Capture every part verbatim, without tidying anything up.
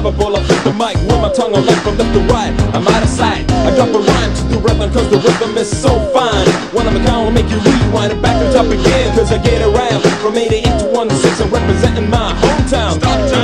lovable. I flip the mic with my tongue on left from left to right. I'm out of sight. I drop a rhyme to the rhythm cause the rhythm is so fine. When I'm account, I'll make you rewind it back and top again. Cause I get around from eighty-eight to one oh six. I'm representing my hometown.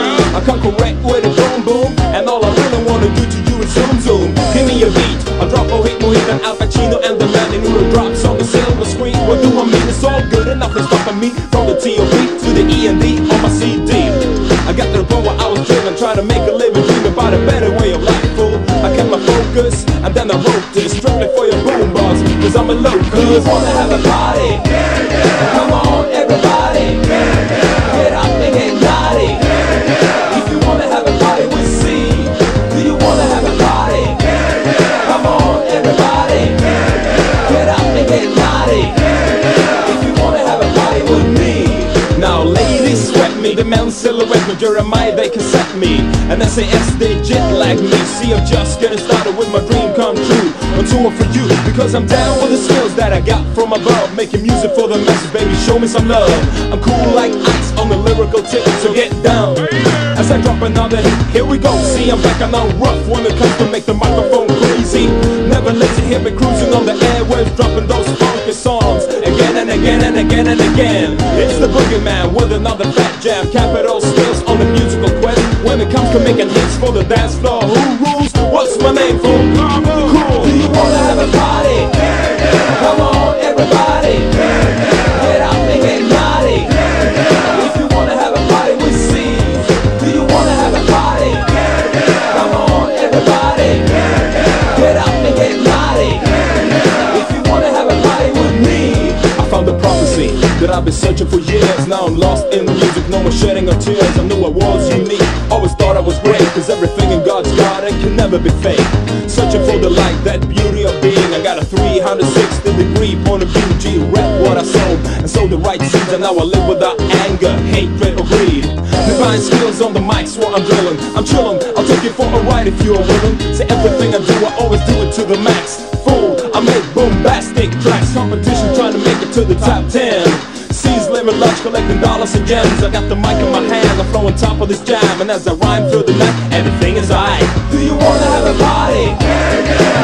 I come correct with a boom boom. And all I really wanna do to you is zoom zoom. Give me a beat. I'll drop a hit more hit than Al Pacino and the man in who drops on the silver screen. What do I mean? It's all good enough to stopping me from the T O B to the E and D on my C D. I got to the point where I was driven, trying to make a living, dreaming about a better way of life, fool. I kept my focus, and then I wrote this strictly for your boom boss, cause I'm a local. Do you wanna have a party? Yeah, yeah. Come on, everybody. Yeah, yeah. Get up and get naughty. Yeah, yeah. If you wanna have a party, we'll see. Do you wanna have a party? Yeah, yeah. Come on, everybody. Yeah, yeah. Get up and get naughty. Yeah, yeah. If you wanna have a party with me. Now ladies sweat me, the men silhouette me, Jeremiah they can set me, and S A S they jet lag me. See I'm just getting started with my dream come true. On tour for you, because I'm down with the skills that I got from above. Making music for the masses, baby, show me some love. I'm cool like ice on the lyrical tip, so get down as I drop another hit. Here we go, see I'm back, I'm not rough when it comes to make the microphone crazy. Never lazy, here me cruising on the airwaves, dropping those funky songs again and again and again and again. It's the boogeyman with another fat jam, capital skills on the musical quest. When it comes to making hits for the dance floor, who rules? What's my name for? Cool. Do you wanna have a party? Yeah, yeah. Come on, everybody. Yeah, yeah. Get up and get naughty. Yeah, yeah. If you wanna have a party, we see. Do you wanna have a party? Yeah, yeah. Come on, everybody. Yeah, yeah. Get up and get naughty. Yeah, yeah. If you wanna have a party with me. I found the prophecy that I've been searching for years. Now I'm lost in music, no more shedding of tears. I knew I was unique, always thought I was great, cause everything in God's garden can never be fake. Searching for the light, that beauty of being. I got a three hundred sixty degree point of view. G, rep what I sold, and sow the right seeds. And now I live without anger, hatred or greed. Divine skills on the mic's what I'm drilling. I'm chillin', I'll take you for a ride if you're willing. Say everything I do, I always do it to the max. Fool, I make bombastic tracks. Competition trying to make it to the top ten. C's living large, collecting dollars and gems. I got the mic in my hand, I'm flowing top of this jam. And as I rhyme through the night, everything is alright. Do you wanna have a party? Yeah, yeah.